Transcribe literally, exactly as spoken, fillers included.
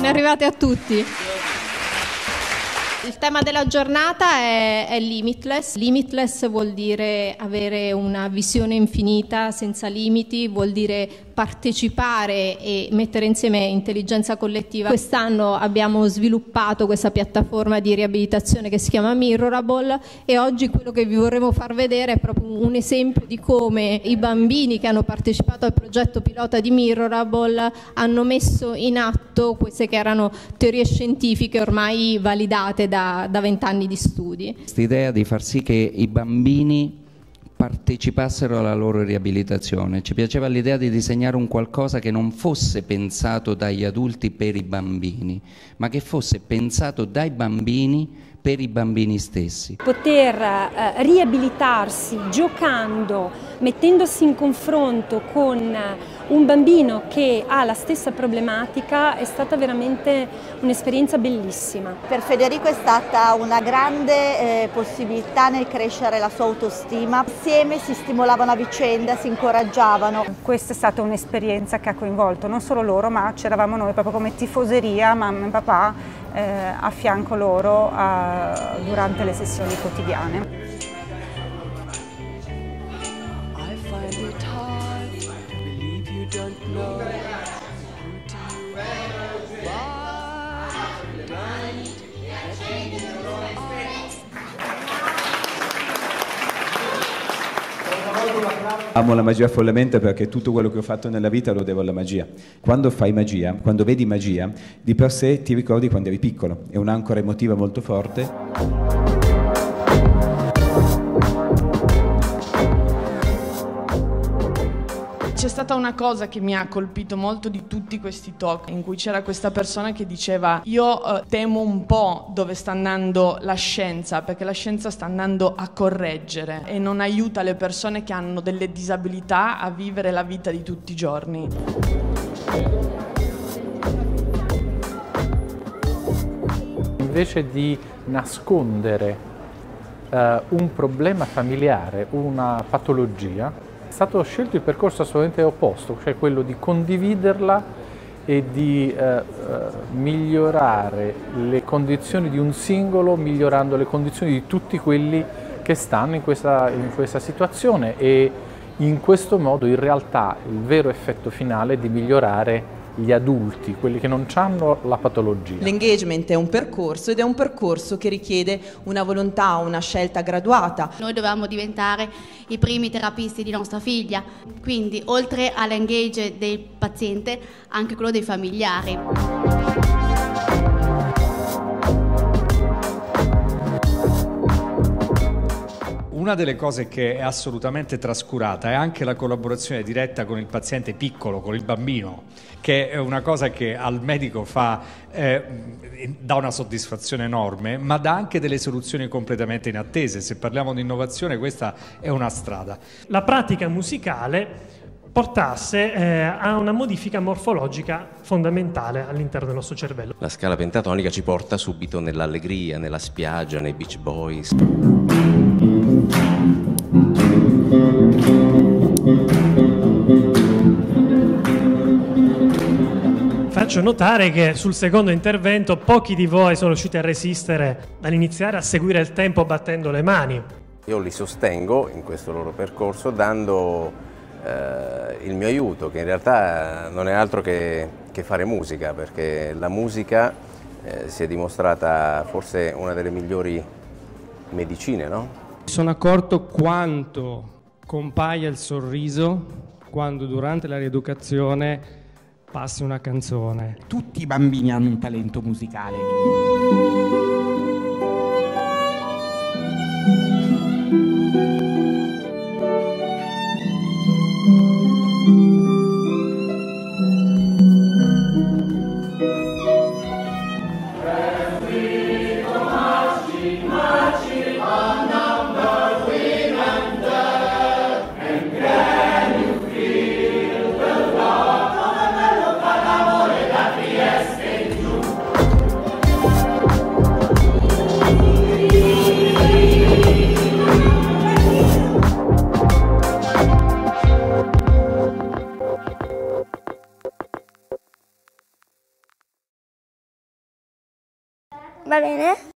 Ben arrivati a tutti. Il tema della giornata è, è limitless. Limitless vuol dire avere una visione infinita, senza limiti, vuol dire partecipare e mettere insieme intelligenza collettiva. Quest'anno abbiamo sviluppato questa piattaforma di riabilitazione che si chiama Mirrorable e oggi quello che vi vorremmo far vedere è proprio un esempio di come i bambini che hanno partecipato al progetto pilota di Mirrorable hanno messo in atto queste che erano teorie scientifiche ormai validate da vent'anni di studi. Quest'idea di far sì che i bambini partecipassero alla loro riabilitazione. Ci piaceva l'idea di disegnare un qualcosa che non fosse pensato dagli adulti per i bambini, ma che fosse pensato dai bambini per i bambini stessi. Poter eh, riabilitarsi giocando, mettendosi in confronto con un bambino che ha la stessa problematica è stata veramente un'esperienza bellissima. Per Federico è stata una grande eh, possibilità nel crescere la sua autostima. Insieme si stimolavano a vicenda, si incoraggiavano. Questa è stata un'esperienza che ha coinvolto non solo loro, ma c'eravamo noi proprio come tifoseria, mamma e papà, eh, a fianco loro a, durante le sessioni quotidiane. Amo la magia follemente perché tutto quello che ho fatto nella vita lo devo alla magia. Quando fai magia, quando vedi magia, di per sé ti ricordi quando eri piccolo, è un'ancora emotiva molto forte. C'è stata una cosa che mi ha colpito molto di tutti questi talk, in cui c'era questa persona che diceva: io eh, temo un po' dove sta andando la scienza, perché la scienza sta andando a correggere e non aiuta le persone che hanno delle disabilità a vivere la vita di tutti i giorni. Invece di nascondere eh, un problema familiare, una patologia, è stato scelto il percorso assolutamente opposto, cioè quello di condividerla e di eh, eh, migliorare le condizioni di un singolo, migliorando le condizioni di tutti quelli che stanno in questa, in questa situazione, e in questo modo in realtà il vero effetto finale è di migliorare gli adulti, quelli che non hanno la patologia. L'engagement è un percorso ed è un percorso che richiede una volontà, una scelta graduata. Noi dovevamo diventare i primi terapisti di nostra figlia, quindi oltre all'engage del paziente anche quello dei familiari. Una delle cose che è assolutamente trascurata è anche la collaborazione diretta con il paziente piccolo, con il bambino, che è una cosa che al medico fa, eh, dà una soddisfazione enorme, ma dà anche delle soluzioni completamente inattese. Se parliamo di innovazione, questa è una strada. La pratica musicale portasse eh, a una modifica morfologica fondamentale all'interno del nostro cervello. La scala pentatonica ci porta subito nell'allegria, nella spiaggia, nei Beach Boys. Faccio notare che sul secondo intervento pochi di voi sono riusciti a resistere dall'iniziare a seguire il tempo battendo le mani. Io li sostengo in questo loro percorso dando eh, il mio aiuto, che in realtà non è altro che, che fare musica, perché la musica eh, si è dimostrata forse una delle migliori medicine, no? Sono accorto quanto compaia il sorriso quando durante la rieducazione passi una canzone. Tutti i bambini hanno un talento musicale. Va bene?